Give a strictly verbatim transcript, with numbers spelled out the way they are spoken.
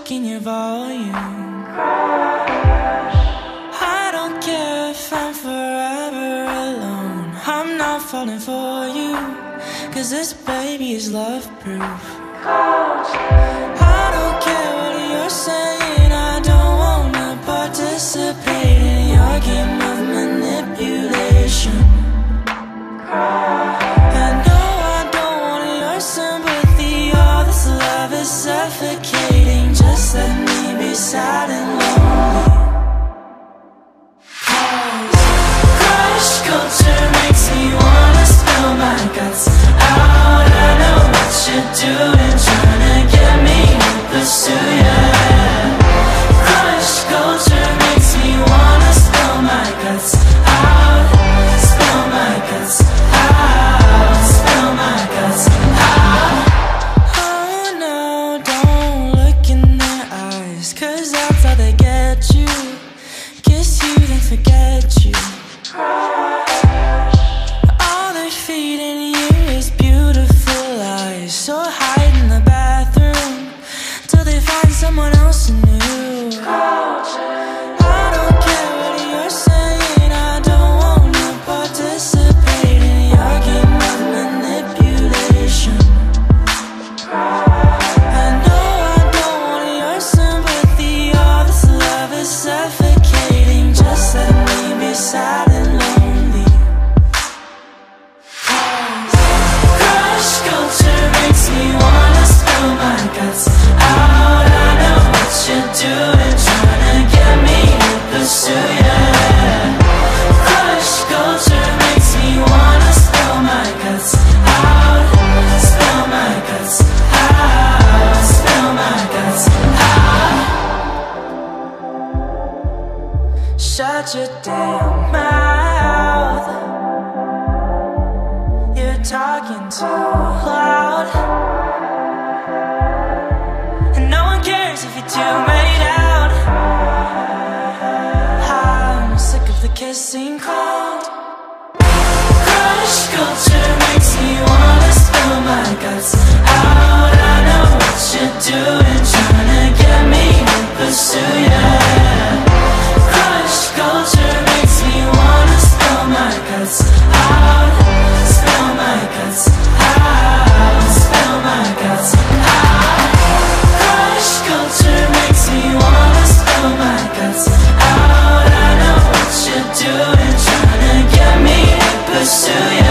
shaking your volume. I don't care if I'm forever alone, I'm not falling for you, cause this baby is love proof. I don't care what you're saying, I don't wanna participate in your game of manipulation. I know I don't want your sympathy, all this love is suffocating. Just let me be sad and lonely. Crush culture makes me wanna spill my guts out. I know what you're doing, trying to get me to pursue ya. Crush culture makes me wanna spill my guts out. Spill my guts out. Spill my guts out. Oh no, don't look in their eyes, cause that's how they get you. Kiss you, then forget you. All they're feeding you is beautiful lies, so hide in the bathroom till they find someone else new. I don't care what you're saying, I don't wanna participate in your game of manipulation. I know I don't want your sympathy, all this love is suffocating. Just let me be sad and lonely. Crush culture makes me wanna spill my guts out. I know what you're doing, trying to get me to pursue ya. Crush culture makes me wanna spill my guts out. Spill my guts out. Spill my guts out. Shut your damn mouth, you're talking too loud, and no one cares if you're too made out. I'm sick of the kissing crowd. Crush culture makes me wanna spill my guts out. I know what you're doing, trying to get me to pursue ya. Crush culture makes me wanna spill my guts out. Spill my guts out. Spill my guts out. Crush culture makes me wanna spill my guts out. I know what you're doing, trying to get me to pursue ya.